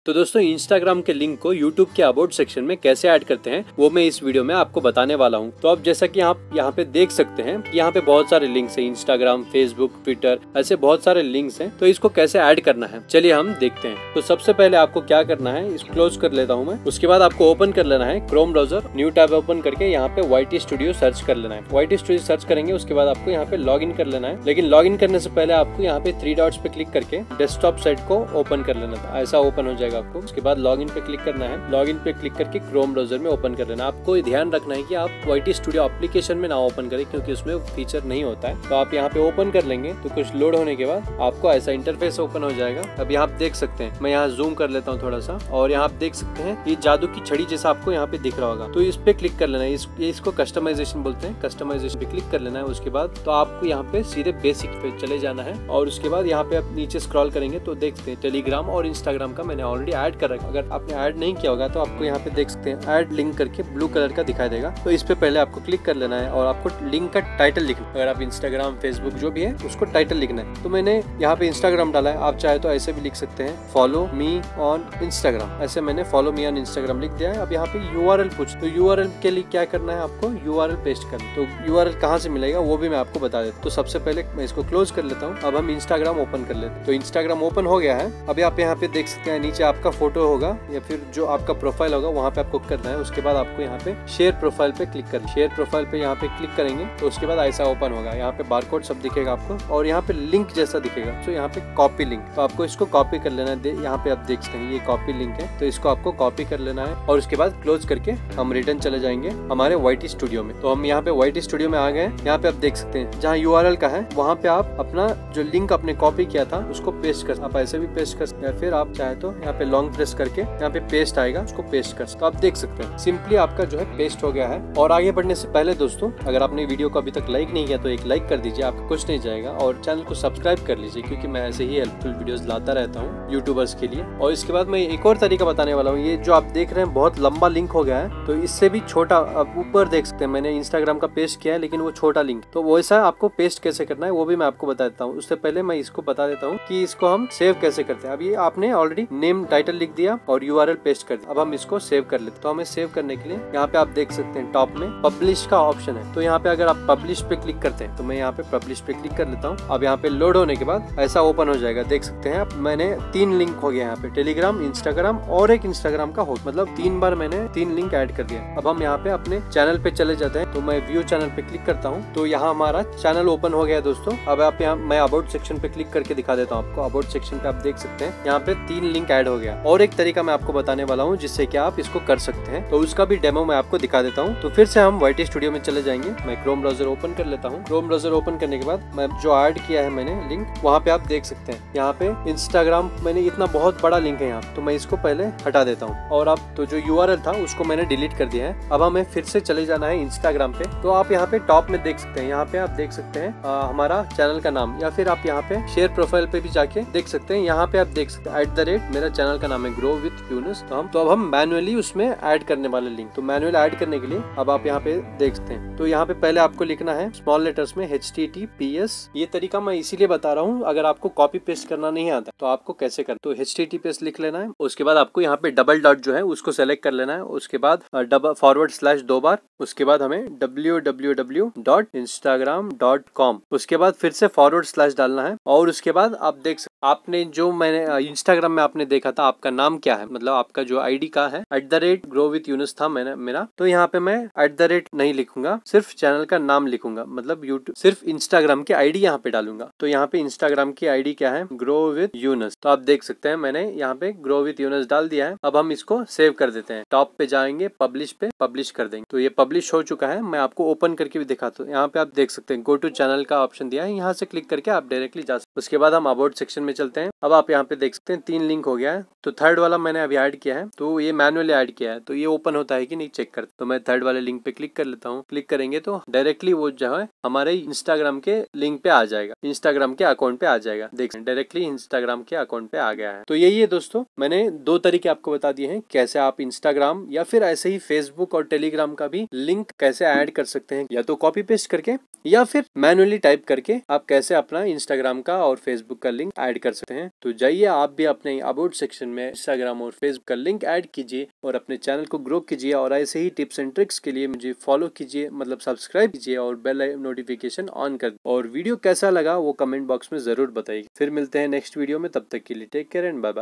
तो दोस्तों इंस्टाग्राम के लिंक को यूट्यूब के अबाउट सेक्शन में कैसे ऐड करते हैं वो मैं इस वीडियो में आपको बताने वाला हूँ। तो आप जैसा कि आप यहाँ पे देख सकते हैं, यहाँ पे बहुत सारे लिंक्स हैं, इंस्टाग्राम, फेसबुक, ट्विटर, ऐसे बहुत सारे लिंक्स हैं। तो इसको कैसे ऐड करना है चलिए हम देखते हैं। तो सबसे पहले आपको क्या करना है, इसको क्लोज कर लेता हूँ मैं। उसके बाद आपको ओपन कर लेना है Chrome browser, new tab open करके यहाँ पे YT स्टूडियो सर्च कर लेना है। YT स्टूडियो सर्च करेंगे उसके बाद आपको यहाँ पे लॉग इन कर लेना है। लेकिन लॉग इन करने से पहले आपको यहाँ पे 3 डॉट्स पे क्लिक करके डेस्कटॉप साइट को ओपन कर लेना था। ऐसा ओपन हो जाएगा आपको। उसके बाद लॉगिन पे क्लिक करना है। लॉगिन पे क्लिक करके क्रोम ब्राउजर में ओपन कर लेना। आपको ध्यान रखना है कि आप YT स्टूडियो एप्लीकेशन में ना ओपन करें क्योंकि उसमें फीचर नहीं होता है। तो आप यहाँ पे ओपन कर लेंगे तो कुछ लोड होने के बाद आपको ऐसा इंटरफेस ओपन हो जाएगा। अब यहाँ आप देख सकते हैं, मैं यहाँ जूम कर लेता हूँ थोड़ा सा, और यहाँ आप देख सकते हैं ये जादू की छड़ी जैसा आपको यहाँ पे दिख रहा होगा। तो इस पे क्लिक कर लेना है। इसको कस्टमाइजेशन बोलते हैं। कस्टमाइजेशन पे क्लिक कर लेना है। उसके बाद तो आपको यहाँ पे सीधे बेसिक पे चले जाना है और उसके बाद यहाँ पे आप नीचे स्क्रॉल करेंगे तो देखते हैं टेलीग्राम और इंस्टाग्राम का मैंने ऑलरेडी ऐड कर रखा। अगर आपने ऐड नहीं किया होगा तो आपको यहाँ पे देख सकते हैं ऐड लिंक करके ब्लू कलर का दिखाई देगा। तो इस पे पहले आपको क्लिक कर लेना है और आपको लिंक का टाइटल लिखना। अगर आप इंस्टाग्राम, फेसबुक जो भी है उसको टाइटल लिखना है। तो मैंने यहाँ पे इंस्टाग्राम डाला है, आप चाहे तो ऐसे भी लिख सकते हैं, फॉलो मी ऑन इंस्टाग्राम। ऐसे मैंने फॉलो मी ऑन इंस्टाग्राम लिख दिया है। अब यहाँ पे URL पूछ, तो URL के लिए क्या करना है, आपको URL पेस्ट करना। तो URL कहाँ से मिलेगा वो भी मैं आपको बता देता हूँ। तो सबसे पहले मैं इसको क्लोज कर लेता हूँ। अब हम इंस्टाग्राम ओपन कर लेते हैं। तो इंस्टाग्राम ओपन हो गया है। अभी आप यहाँ पे देख सकते हैं नीचे आपका फोटो होगा या फिर जो आपका प्रोफाइल होगा वहाँ पे आपको करना है। उसके बाद आपको यहाँ पे शेयर प्रोफाइल पे क्लिक करना। शेयर प्रोफाइल पे यहाँ पे क्लिक करेंगे तो उसके बाद ऐसा ओपन होगा। यहाँ पे बारकोड सब दिखेगा आपको और यहाँ पे लिंक जैसा दिखेगा। तो यहाँ पे कॉपी लिंक, तो आपको इसको कॉपी कर लेना है। यहाँ पे आप देख सकते हैं ये कॉपी लिंक है, तो इसको आपको कॉपी कर लेना है और उसके बाद क्लोज करके हम रिटर्न चले जाएंगे हमारे YT स्टूडियो में। तो हम यहाँ पे YT स्टूडियो में आ गए। यहाँ पे आप देख सकते हैं जहाँ URL का है वहाँ पे आप अपना जो लिंक आपने कॉपी किया था उसको पेस्ट कर, आप ऐसे भी पेस्ट कर, या फिर आप चाहे तो यहाँ पे लॉन्ग प्रेस करके यहाँ पे पेस्ट आएगा उसको पेस्ट कर। तो आप देख सकते हैं सिंपली आपका जो है पेस्ट हो गया है। और आगे बढ़ने से पहले दोस्तों, अगर आपने वीडियो को अभी तक लाइक नहीं किया तो एक लाइक कर दीजिए, आपका कुछ नहीं जाएगा। और चैनल को सब्सक्राइब कर लीजिए क्योंकि मैं ऐसे ही हेल्पफुल वीडियोस लाता रहता हूँ यूट्यूबर्स के लिए। और इसके बाद मैं एक और तरीका बताने वाला हूँ। ये जो आप देख रहे हैं बहुत लंबा लिंक हो गया है, तो इससे भी छोटा आप ऊपर देख सकते हैं मैंने इंस्टाग्राम का पेस्ट किया है लेकिन वो छोटा लिंक। तो वैसा आपको पेस्ट कैसे करना है वो भी मैं आपको बता देता हूँ। उससे पहले मैं इसको बता देता हूँ कि इसको हम सेव कैसे करते हैं। अब ये आपने ऑलरेडी नेम टाइटल लिख दिया और URL पेस्ट कर दिया। अब हम इसको सेव कर लेते हैं। तो हमें सेव करने के लिए यहाँ पे आप देख सकते हैं टॉप में पब्लिश का ऑप्शन है। तो यहाँ पे अगर आप पब्लिश पे क्लिक करते हैं तो मैं यहाँ पे पब्लिश पे क्लिक कर लेता हूँ। अब यहाँ पे लोड होने के बाद ऐसा ओपन हो जाएगा। देख सकते हैं आप मैंने 3 लिंक हो गया यहाँ पे, टेलीग्राम, इंस्टाग्राम और एक इंस्टाग्राम का हो, मतलब 3 बार मैंने 3 लिंक ऐड कर दिया। अब हम यहाँ पे अपने चैनल पे चले जाते हैं। तो मैं व्यू चैनल पे क्लिक करता हूँ तो यहाँ हमारा चैनल ओपन हो गया दोस्तों। अब आप यहाँ मैं अबाउट सेक्शन पे क्लिक करके दिखा देता हूँ आपको। अबाउट सेक्शन पे आप देख सकते हैं यहाँ पे 3 लिंक ऐड हो गया। और एक तरीका मैं आपको बताने वाला हूँ जिससे कि आप इसको कर सकते हैं, तो उसका भी डेमो मैं आपको दिखा देता हूँ। तो फिर से हम YT स्टूडियो में चले जाएंगे। मैं क्रोम ब्राउजर ओपन कर लेता हूँ। क्रोम ब्राउजर ओपन करने के बाद मैं जो ऐड किया है मैंने लिंक, वहाँ पे आप देख सकते हैं यहाँ पे इंस्टाग्राम मैंने इतना बहुत बड़ा लिंक है यहाँ, तो मैं इसको पहले हटा देता हूँ। और अब तो जो URL था उसको मैंने डिलीट कर दिया है। अब हमें फिर से चले जाना है इंस्टाग्राम पे। तो आप यहाँ पे टॉप में देख सकते हैं, यहाँ पे आप देख सकते हैं हमारा चैनल का नाम, या फिर आप यहाँ पे शेयर प्रोफाइल पे भी जाके देख सकते हैं। यहाँ पे आप देख सकते हैं @ मेरा चैनल का नाम है ग्रो विथ यूनुस। तो अब हम मैनुअली उसमें ऐड करने वाले लिंक, तो मैनुअल ऐड करने के लिए अब आप यहाँ पे देख सकते हैं। तो यहाँ पे पहले आपको लिखना है स्मॉल लेटर्स में HTTPS। ये तरीका मैं इसीलिए बता रहा हूँ, अगर आपको कॉपी पेस्ट करना नहीं आता तो आपको कैसे करना। तो HTTPS लिख लेना है। उसके बाद आपको यहाँ पे डबल डॉट जो है उसको सेलेक्ट कर लेना है। उसके बाद / 2 बार। उसके बाद हमें www.instagram.com, उसके बाद फिर से / डालना है। और उसके बाद आप देख सकते आपने जो मैंने इंस्टाग्राम में आपने देखा था आपका नाम क्या है, मतलब आपका जो ID का है @GrowWithYunus था मेरा। तो यहाँ पे मैं @ नहीं लिखूंगा, सिर्फ चैनल का नाम लिखूंगा, मतलब यूट्यूब सिर्फ इंस्टाग्राम की ID यहाँ पे डालूंगा। तो यहाँ पे इंस्टाग्राम की ID क्या है, GrowWithYunus। तो आप देख सकते हैं मैंने यहाँ पे GrowWithYunus डाल दिया है। अब हम इसको सेव कर देते हैं। टॉप पे जाएंगे, पब्लिश पे पब्लिश कर देंगे। तो ये पब्लिश हो चुका है। मैं आपको ओपन करके भी दिखाता हूँ। यहाँ पे आप देख सकते हैं गो टू चैनल का ऑप्शन दिया है, यहाँ से क्लिक करके आप डायरेक्टली जा सकते हैं। उसके बाद हम अबाउट सेक्शन में चलते हैं। अब आप यहाँ पे देख सकते हैं 3 लिंक हो गया है। तो थर्ड वाला मैंने अभी ऐड किया है, तो ये मैनुअली ऐड किया है, तो ये ओपन होता है कि नहीं चेक करते। तो मैं थर्ड वाले लिंक पे क्लिक कर लेता हूँ। क्लिक करेंगे तो डायरेक्टली वो जो है हमारे इंस्टाग्राम के लिंक पे आ जाएगा, इंस्टाग्राम के अकाउंट पे आ जाएगा। देख डायरेक्टली इंस्टाग्राम के अकाउंट पे आ गया है। तो यही है दोस्तों, मैंने 2 तरीके आपको बता दिए हैं कैसे आप इंस्टाग्राम या फिर ऐसे ही फेसबुक और टेलीग्राम का भी लिंक कैसे ऐड कर सकते हैं, या तो कॉपी पेस्ट करके या फिर मैनुअली टाइप करके आप कैसे अपना इंस्टाग्राम का और फेसबुक का लिंक ऐड ऐड कर सकते हैं। तो जाइए आप भी अपने अबाउट सेक्शन में इंस्टाग्राम और फेसबुक का लिंक ऐड कीजिए और अपने चैनल को ग्रो कीजिए। और ऐसे ही टिप्स एंड ट्रिक्स के लिए मुझे फॉलो कीजिए, मतलब सब्सक्राइब कीजिए और बेल नोटिफिकेशन ऑन कर। और वीडियो कैसा लगा वो कमेंट बॉक्स में जरूर बताइए। फिर मिलते हैं नेक्स्ट वीडियो में, तब तक के लिए take care and bye bye.